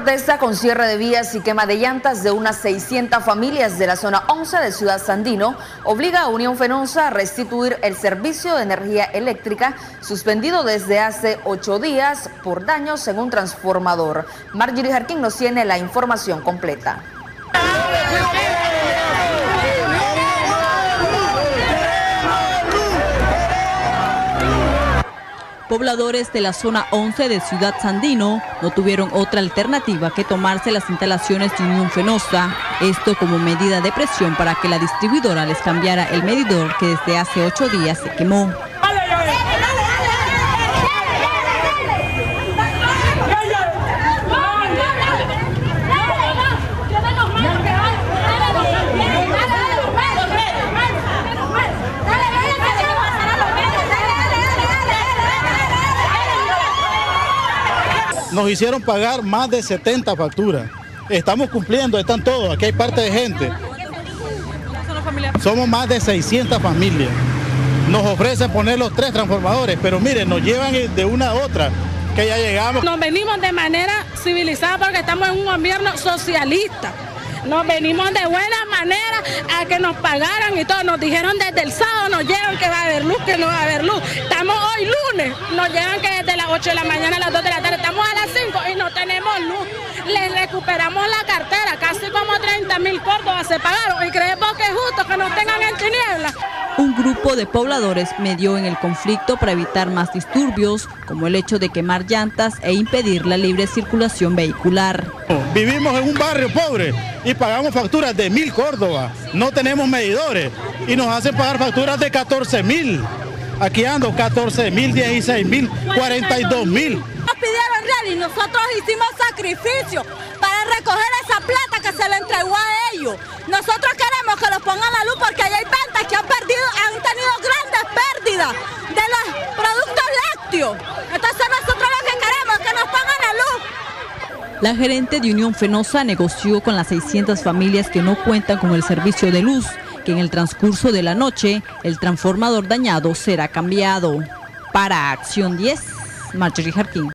protesta con cierre de vías y quema de llantas de unas 600 familias de la zona 11 de Ciudad Sandino obliga a Unión Fenosa a restituir el servicio de energía eléctrica suspendido desde hace 8 días por daños en un transformador. Marjorie Jarquín nos tiene la información completa. Pobladores de la zona 11 de Ciudad Sandino no tuvieron otra alternativa que tomarse las instalaciones de Unión Fenosa, esto como medida de presión para que la distribuidora les cambiara el medidor que desde hace 8 días se quemó. Nos hicieron pagar más de 70 facturas. Estamos cumpliendo, están todos, aquí hay parte de gente. Somos más de 600 familias. Nos ofrecen poner los 3 transformadores, pero miren, nos llevan de una a otra, que ya llegamos. Nos venimos de manera civilizada porque estamos en un gobierno socialista. Nos venimos de buena manera a que nos pagaran y todo. Nos dijeron desde el sábado, nos llegan que va a haber luz, que no va a haber luz. Estamos hoy lunes, nos llegan que desde las 8 de la mañana a las 2 de la tarde, estamos a las 5 y no tenemos luz. Les recuperamos la cartera, casi como 30.000 córdobas se pagaron y creemos que es justo que nos tengan en tinieblas. Un grupo de pobladores medió en el conflicto para evitar más disturbios, como el hecho de quemar llantas e impedir la libre circulación vehicular. Vivimos en un barrio pobre y pagamos facturas de 1.000 córdobas, no tenemos medidores y nos hacen pagar facturas de 14.000. Aquí ando 14.000, 16.000, 42.000. Nos pidieron real y nosotros hicimos sacrificio para recoger esa plata que se le entregó a ellos. Nosotros queremos que los pongan a la luz porque hay ventas que han tenido grandes pérdidas de los productos lácteos. Entonces nosotros lo que queremos es que nos pongan a luz. La gerente de Unión Fenosa negoció con las 600 familias que no cuentan con el servicio de luz, que en el transcurso de la noche el transformador dañado será cambiado. Para Acción 10, Marjorie Jarquín.